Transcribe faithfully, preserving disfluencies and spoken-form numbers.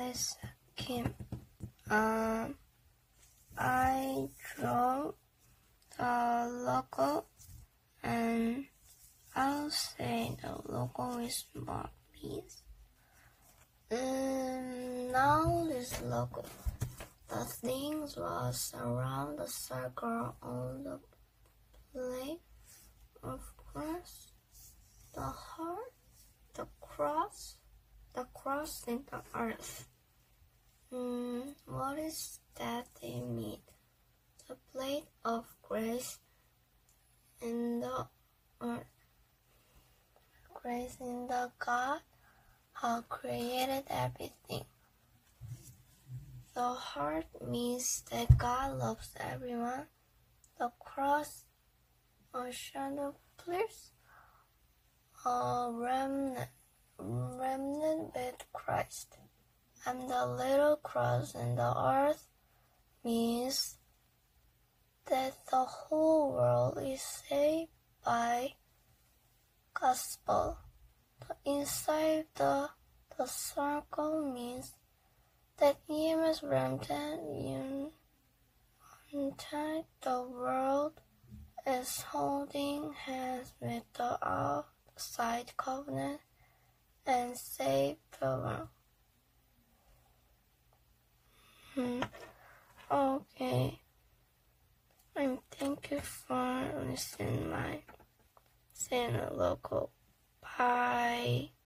is Kim. Um, I draw the logo, and I'll say the logo is smart piece. And now this logo, the things was around the circle on the plate, of course, the heart, the cross, the cross in the earth. Mm, what is that they mean? The plate of grace in the earth. Grace in the God who created everything. The heart means that God loves everyone. The cross, a shadow place, a remnant, remnant with Christ. And the little cross in the earth means that the whole world is saved by gospel. The inside the the circle means that E M S Brampton until the world is holding hands with the outside covenant and save the world. Hmm. Okay. And thank you for listening my channel local. Bye.